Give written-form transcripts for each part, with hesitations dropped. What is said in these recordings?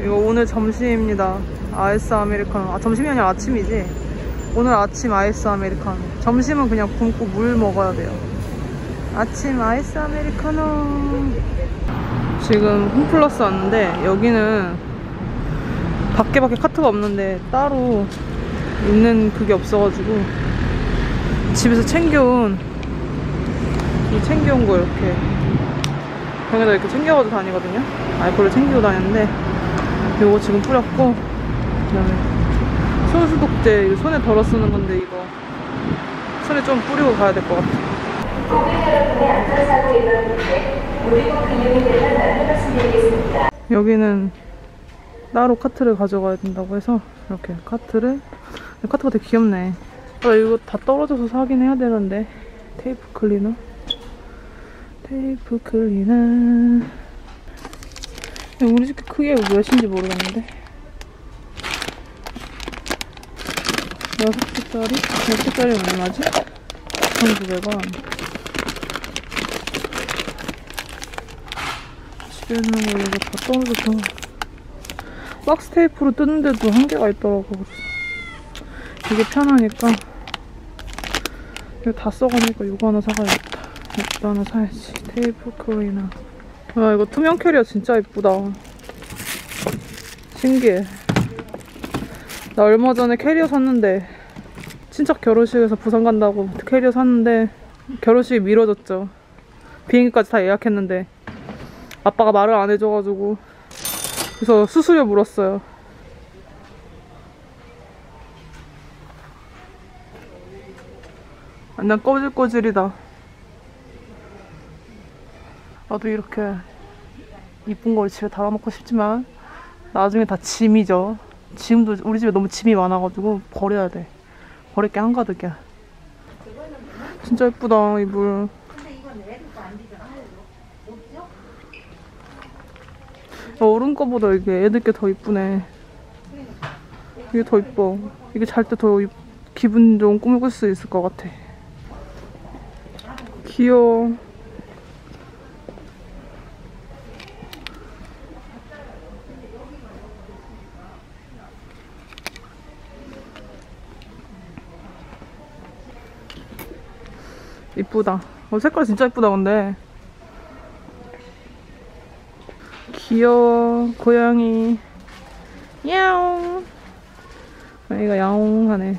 이거 오늘 점심입니다. 아이스 아메리카노. 아, 점심이 아니라 아침이지. 오늘 아침 아이스 아메리카노. 점심은 그냥 굶고 물 먹어야 돼요. 아침 아이스 아메리카노. 지금 홈플러스 왔는데 여기는 밖에 카트가 없는데 따로 있는 그게 없어가지고 집에서 챙겨온 거 이렇게 병에다 이렇게 챙겨가지고 다니거든요. 알코올을 챙기고 다니는데 요거 지금 뿌렸고, 그다음에 손소독제, 이거 손에 덜어 쓰는 건데 이거 손에 좀 뿌리고 가야 될 것 같아. 여기는 따로 카트를 가져가야 된다고 해서 이렇게 카트가 되게 귀엽네. 아, 이거 다 떨어져서 사긴 해야 되는데. 테이프 클리너. 우리 집 크기가 몇인지 모르겠는데. 6개짜리? 6개짜리는 얼마지? 1,900원. 집에 있는 거 이거 다 떨어져서 박스 테이프로 뜯는데도 한계가 있더라고. 이게 편하니까. 이거 다 써가니까 이거 하나 사가야겠다. 이거 하나 사야지. 테이프 클리너. 와, 이거 투명 캐리어 진짜 예쁘다. 신기해. 나 얼마 전에 캐리어 샀는데, 친척 결혼식에서 부산 간다고 캐리어 샀는데 결혼식이 미뤄졌죠. 비행기까지 다 예약했는데 아빠가 말을 안 해줘가지고, 그래서 수수료 물었어요. 완전 꼬질꼬질이다. 나도 이렇게 이쁜 걸 집에 달아놓고 싶지만 나중에 다 짐이죠. 지금도 우리 집에 너무 짐이 많아가지고 버려야 돼. 버릴 게 한가득이야. 진짜 예쁘다, 이불. 어른 거보다 이게 애들 게 더 이쁘네. 이게 더 이뻐. 이게 잘 때 더 기분 좀 꾸밀 수 있을 것 같아. 귀여워. 이쁘다. 색깔 진짜 이쁘다. 근데 귀여워. 고양이 야옹. 고양이가 야옹 하네.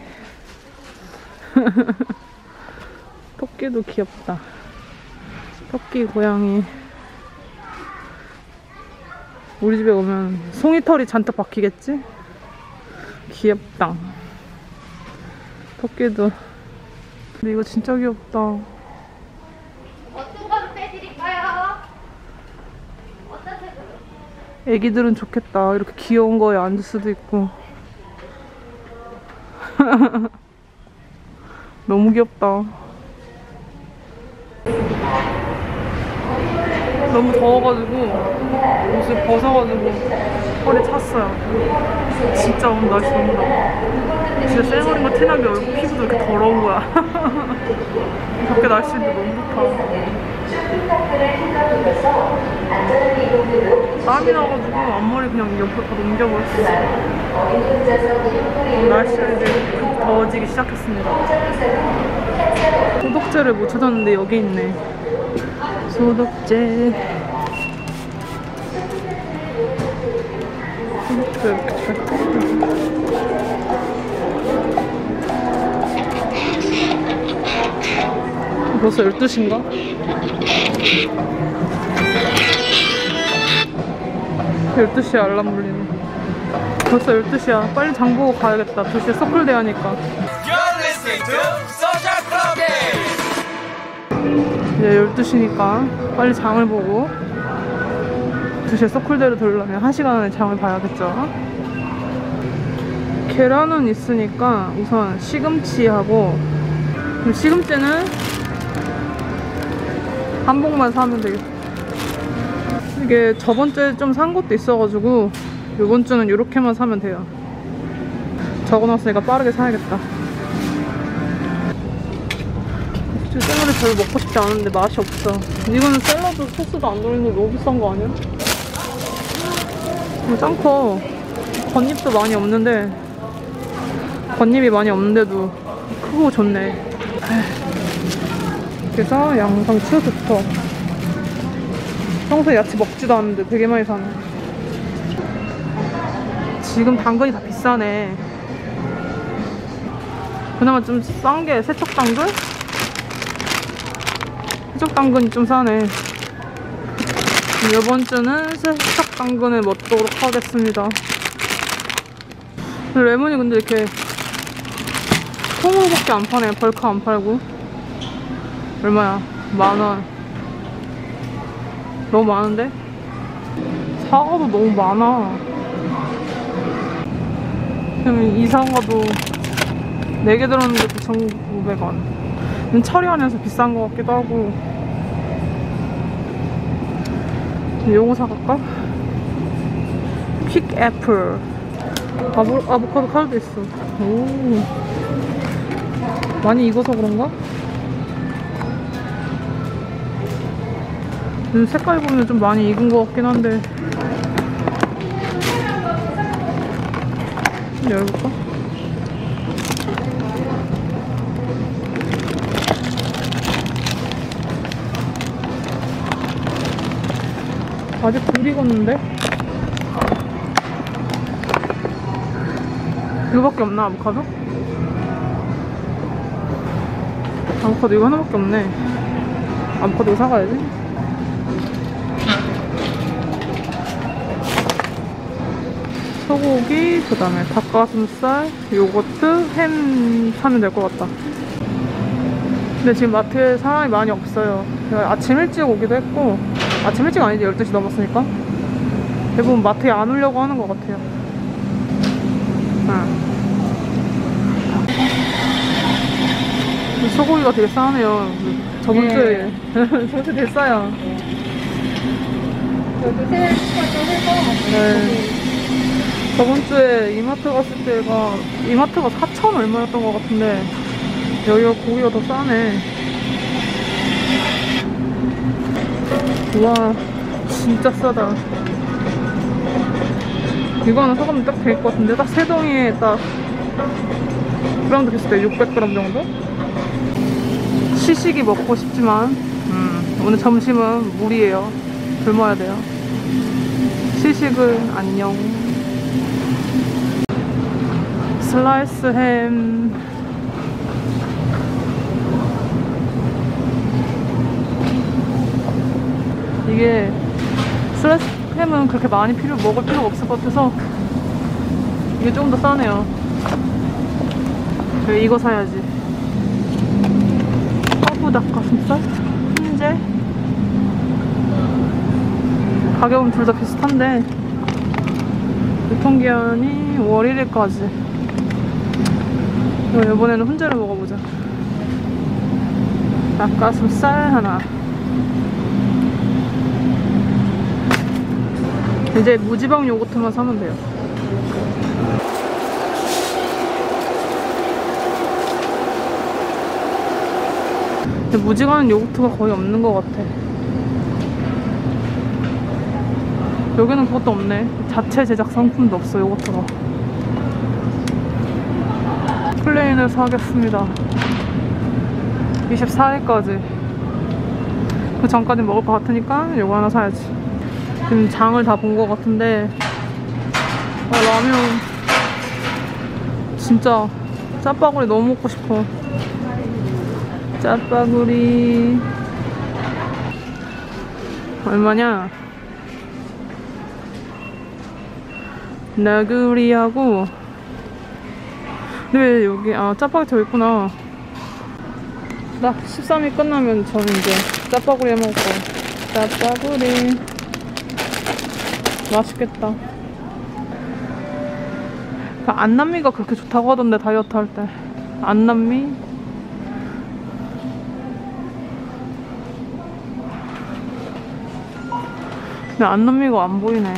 토끼도 귀엽다. 토끼, 고양이. 우리 집에 오면 송이털이 잔뜩 박히겠지? 귀엽다. 토끼도. 근데 이거 진짜 귀엽다. 어떤 거로 빼드릴까요? 어떤 색으로? 애기들은 좋겠다. 이렇게 귀여운 거에 앉을 수도 있고. 너무 귀엽다. 너무 더워가지고 옷을 벗어가지고 허리 찼어요. 진짜 오늘 날씨 너무 더워. 진짜 쌩얼인 거 티나게 얼굴 피부도 이렇게 더러운 거야. 밖에 날씨인데 너무 좋다. 땀이 나가지고 앞머리 그냥 옆으로 다 넘겨버렸어. 날씨가 이제 더워지기 시작했습니다. 소독제를 못 찾았는데 여기 있네. 소독제. 소독제 이렇게 잘 뜯어. 벌써 12시인가? 12시에 알람 울리네. 벌써 12시야. 빨리 장 보고 가야겠다. 2시에 서클대 하니까. 이제 12시니까 빨리 장을 보고 2시에 서클대로 돌려면 1시간 안에 장을 봐야겠죠. 계란은 있으니까 우선 시금치하고, 시금치는 한 봉만 사면 되겠다. 이게 저번 주에 좀 산 것도 있어가지고 이번 주는 이렇게만 사면 돼요. 적어놨으니까 빠르게 사야겠다. 지금 샐러드 별로 먹고 싶지 않은데 맛이 없어. 이거는 샐러드 소스도 안 들어있는데 너무 비싼 거 아니야? 짱 커. 겉잎도 많이 없는데, 겉잎이 많이 없는데도 크고 좋네. 그래서 양상추부터. 평소에 야채 먹지도 않는데 되게 많이 사네. 지금 당근이 다 비싸네. 그나마 좀 싼 게 세척당근? 세척당근이 좀 싸네. 이번 주는 세척당근을 먹도록 하겠습니다. 레몬이 근데 이렇게 통으로밖에 안 파네. 벌크 안 팔고. 얼마야? 10,000원. 너무 많은데? 사과도 너무 많아. 그럼 이 사과도 4개 들었는데 9,900원. 처리하면서 비싼 것 같기도 하고. 요거 사갈까? 픽 애플. 아보카도 카드도 있어. 오. 많이 익어서 그런가? 색깔 보면 좀 많이 익은 것 같긴 한데. 열어볼까? 아직 덜 익었는데? 이거밖에 없나, 아보카도? 아보카도 이거 하나밖에 없네. 아보카도 사가야지. 소고기, 그 다음에 닭가슴살, 요거트, 햄 사면 될 것 같다. 근데 지금 마트에 사람이 많이 없어요. 아침 일찍 오기도 했고, 아침 일찍 아니지, 12시 넘었으니까. 대부분 마트에 안 오려고 하는 것 같아요. 소고기가 되게 싸네요. 저번 주에 저번 주에 되게 싸요. 여기 네. 저번 주에 이마트 갔을 때가 이마트가 4,000 얼마였던 것 같은데 여기가 고기가 더 싸네. 우와, 진짜 싸다. 이거 하나 사가면 딱 될 것 같은데, 딱 3덩이에 딱 그램도 비슷해. 600g 정도? 시식이 먹고 싶지만 오늘 점심은 물이에요. 굶어야 돼요. 시식은 안녕. 슬라이스 햄. 이게 슬라이스 햄은 그렇게 많이 먹을 필요가 없을 것 같아서 이게 조금 더 싸네요. 그래, 이거 사야지. 허브 닭가슴살? 훈제? 가격은 둘 다 비슷한데 유통기한이 5월 1일까지. 이번에는 훈제를 먹어보자. 닭가슴살 하나. 이제 무지방 요거트만 사면 돼요. 근데 무지간 요거트가 거의 없는 것 같아. 여기는 그것도 없네. 자체 제작 상품도 없어, 요거트가. 플레인을 사겠습니다. 24일까지. 그 전까지 먹을 것 같으니까 요거 하나 사야지. 지금 장을 다 본 것 같은데 라면 진짜 짜파구리 너무 먹고 싶어. 짜파구리 얼마냐? 나구리하고. 근데 왜 여기 짜파게티 저 있구나. 나 13일 끝나면 저는 이제 짜파구리 해먹을 거야. 짜파구리 맛있겠다. 안남미가 그렇게 좋다고 하던데, 다이어트 할 때. 안남미? 근데 안남미가 안 보이네.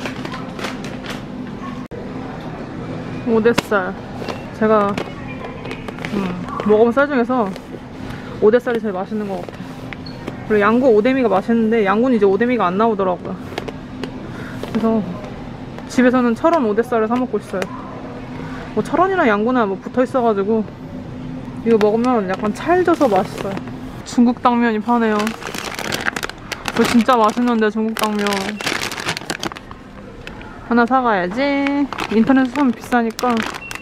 오대살. 제가 먹어본 쌀 중에서 오대살이 제일 맛있는 것 같아요. 그리고 양구 오대미가 맛있는데 양구는 이제 오대미가 안 나오더라고요. 그래서 집에서는 철원 오데살을 사 먹고 있어요. 뭐 철원이나 양구나 뭐 붙어 있어가지고 이거 먹으면 약간 찰져서 맛있어요. 중국 당면이 파네요. 이거 진짜 맛있는데 중국 당면 하나 사가야지. 인터넷에서 사면 비싸니까.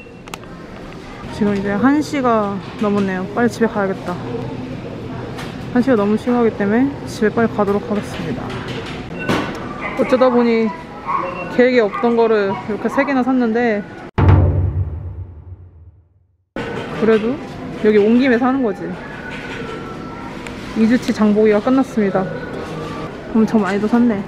지금 이제 1시가 넘었네요. 빨리 집에 가야겠다. 1시가 너무 심하기 때문에 집에 빨리 가도록 하겠습니다. 어쩌다 보니 계획에 없던 거를 이렇게 3개나 샀는데 그래도 여기 온 김에 사는 거지. 2주치 장보기가 끝났습니다. 엄청 많이도 샀네.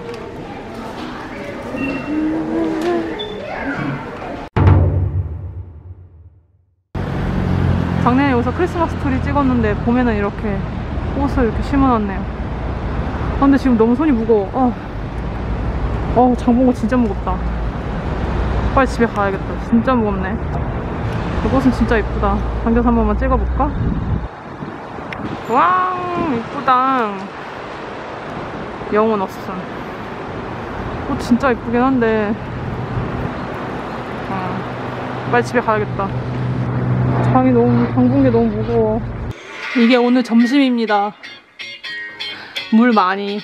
작년에 여기서 크리스마스 트리 찍었는데 봄에는 이렇게 꽃을 이렇게 심어놨네요. 아, 근데 지금 너무 손이 무거워. 장보고 진짜 무겁다. 빨리 집에 가야겠다. 진짜 무겁네. 이 꽃은 진짜 이쁘다. 당겨서 한 번만 찍어볼까? 왕 이쁘다. 영혼 없음. 꽃 진짜 이쁘긴 한데 빨리 집에 가야겠다. 장 본 게 너무 무거워. 이게 오늘 점심입니다. 물 많이.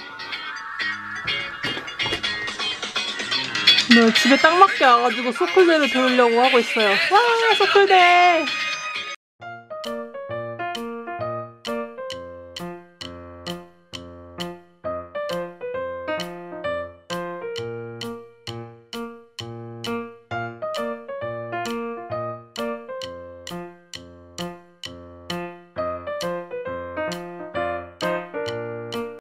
오늘 집에 딱 맞게 와가지고 소쿨대를 배우려고 하고 있어요. 와, 소쿨대!